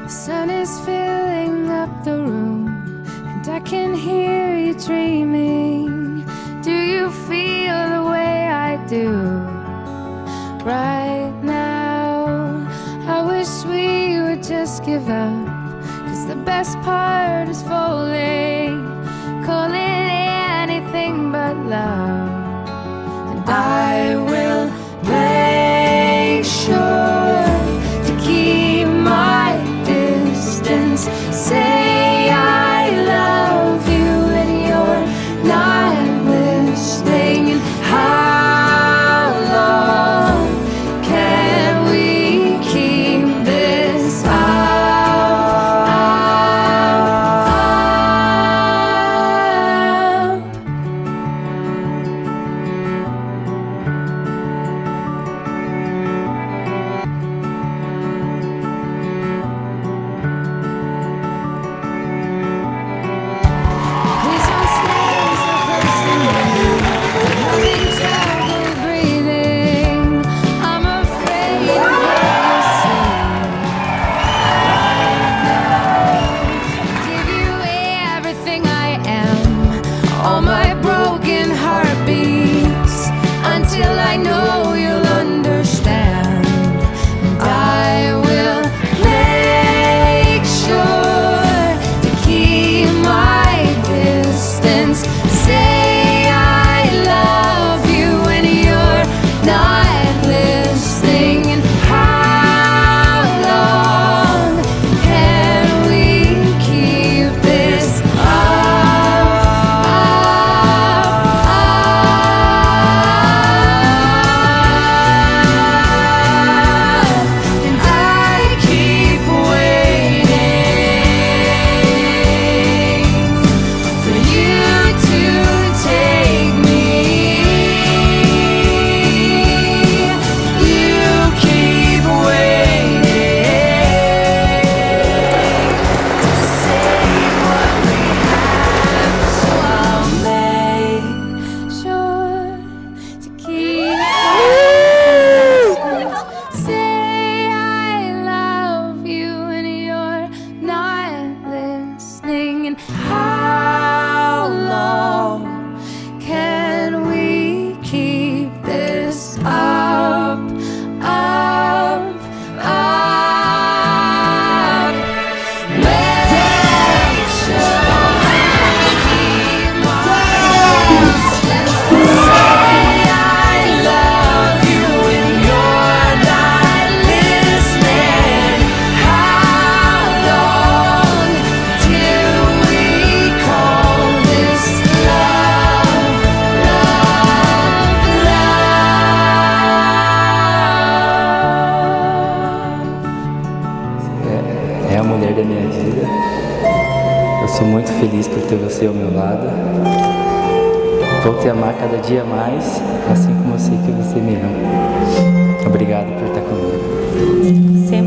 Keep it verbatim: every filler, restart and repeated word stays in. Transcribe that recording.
The sun is filling up the room, and I can hear you dreaming. Do you feel the way I do right now? I wish we would just give up, 'cause the best part is falling. Call it anything but love. And I will make sure to keep my distance. Say I love you and you're not listening. And how long can we keep this up? Please don't stay so close to me. I'm having trouble breathing. I'm afraid of what you say. Give you everything I am, all my broken heartbeats, until I know you'll understand. And I will make sure to keep my distance. Say I love you when you're not listening. And how long can we keep this up? And I keep waiting for you to take me. You keep waiting to say what we have, so I'll make sure to keep say I love you and you're not listening. And how long can we keep this up, up, up? Make sure I keep my distance. Say I love you when you're not listening. How long till we call this love, love, love? É, é a mulher da minha vida. Eu sou muito feliz por ter você ao meu lado. Vou te amar cada dia mais, assim como eu sei que você me ama. Obrigado por estar comigo. Sempre